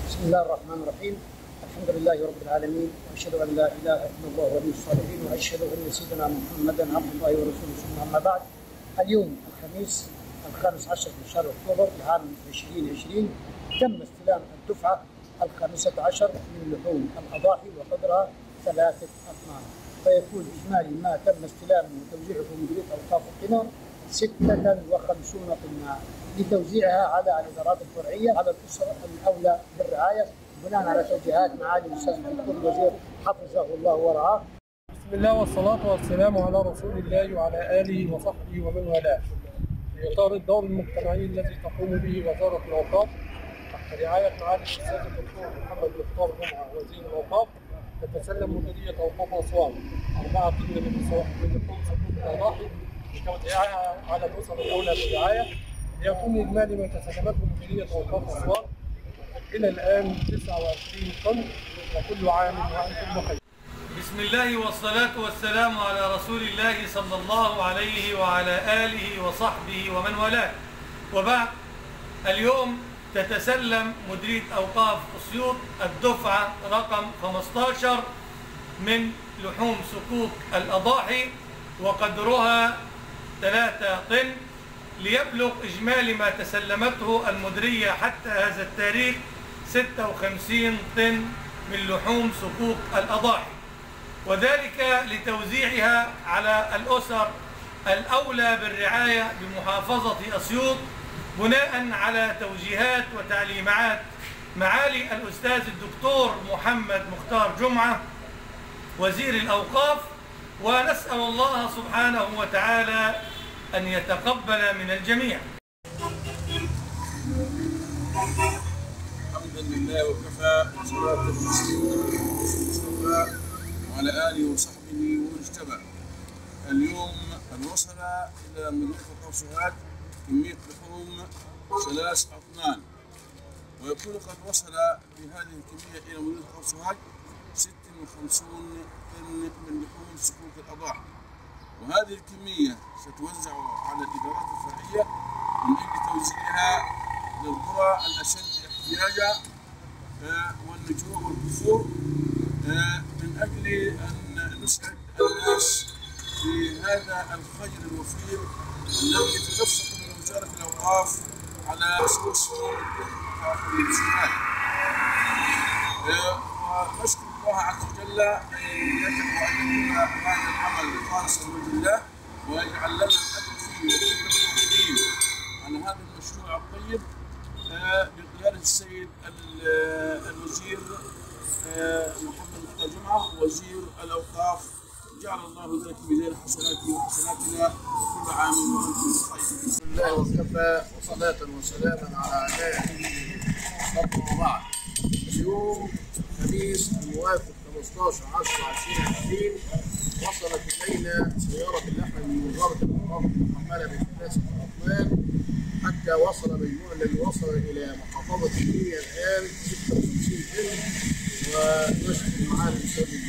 بسم الله الرحمن الرحيم. الحمد لله رب العالمين، واشهد ان لا اله الا الله ولي الصالحين، واشهد ان سيدنا محمدا عبد الله ورسوله. ثم اما بعد، اليوم الخميس 15 من شهر اكتوبر العام 2020 تم استلام الدفعه 15 من لحوم الاضاحي وقدرها 3 أطنان، فيكون اجمالي ما تم استلامه وتوزيعه في مديريه اوقاف القنا 56 طنا لتوزيعها على الادارات الفرعيه على الاسر الاولى بالرعايه بناء على توجيهات معالي الاستاذ الدكتور الوزير حفظه الله ورعاه. بسم الله والصلاة والسلام على رسول الله وعلى آله وصحبه ومن والاه. في إطار الدور المجتمعي الذي تقوم به وزارة الأوقاف تحت رعاية معالي الأستاذ الدكتور محمد مختار جمعة وزير الأوقاف، تتسلم مديرية أوقاف أسوان 4 طن من لحوم صندوق الأضاحي لتوزيعها على الأسر الأولى بالرعاية، ليكون إجمالي ما تسلمته مديرية أوقاف أسوان إلى الآن 29 طن، وكل عام وأنتم بخير. بسم الله والصلاة والسلام على رسول الله صلى الله عليه وعلى آله وصحبه ومن والاه، وبعد. اليوم تتسلم مديرية أوقاف أسيوط الدفعة رقم 15 من لحوم صكوك الأضاحي وقدرها 3 طن، ليبلغ إجمالي ما تسلمته المديرية حتى هذا التاريخ 56 طن من لحوم صكوك الأضاحي، وذلك لتوزيعها على الأسر الأولى بالرعاية بمحافظة أسيوط بناء على توجيهات وتعليمات معالي الأستاذ الدكتور محمد مختار جمعة وزير الأوقاف، ونسأل الله سبحانه وتعالى أن يتقبل من الجميع. الحمد لله وكفى، وصلاة المصطفى وعلى آله وصحبه ومن اجتبى. اليوم قد وصل إلى مدينة أوقاف سوهاج كمية لحوم 3 أطنان، ويكون قد وصل بهذه الكمية إلى مدينة أوقاف سوهاج 56 طن من لحوم صكوك الأضاحي، وهذه الكمية ستوزع على الإدارات الفرعية من أجل توزيعها للقرى الأشد احتياجا والنجوع والكفور، من أجل أن نسعد الناس بهذا الخير الوفير الذي يتدفق من وزارة الأوقاف على أسس السوهاج. ونشكر الله عز وجل أن يكون هذا العمل خالصا لوجه الله، ويجعل لنا الأجر فيه وكل على هذا المشروع الطيب بقيادة السيد الوزير محمد مختار جمعة وزير الأوقاف. جعل الله ذلك بميزان حسناته وحسناتنا، كل عام وانتم بخير. بسم الله وكفى، وصلاة وسلاما على عباده وبعد. اليوم الخميس الموافق 15/10/2020 وصلت إلينا سيارة اللحم من وزارة الأوقاف محملة ب3 أطنان، حتى وصل مجموع الذي وصل إلى محافظة المنيا الآن 56 طن. ونشكر معالي الأستاذ